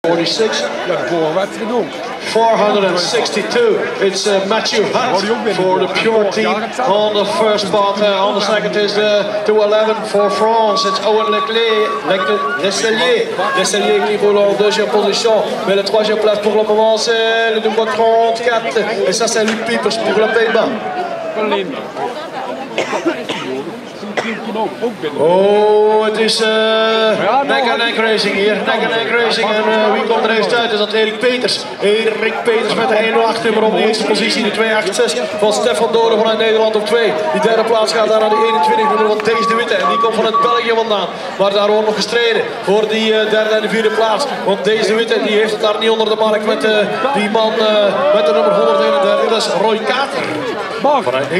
46. 462. It's Matthew Hunt for the Pure team on the first spot. On the second is the 211 for France. It's Owen Lestellier qui roule en deuxième position. Mais la troisième place pour le moment c'est le numéro 34. Et ça c'est Luc Piepers pour le Pays-Bas. Oh, het is nek-en-nek racing hier. Nek-en-nek racing. En wie komt er eerst uit? Is dat Erik Peters. Erik Peters met de 108 nummer op de eerste positie. De 286 van Stefan Doren vanuit Nederland op 2. Die derde plaats gaat daar naar de 21 nummer van Thijs de Witte. En die komt vanuit België vandaan. Maar daar wordt nog gestreden voor die derde en de vierde plaats. Want Thijs de Witte die heeft het daar niet onder de markt met die man met de nummer 131. Dat is Roy Kater.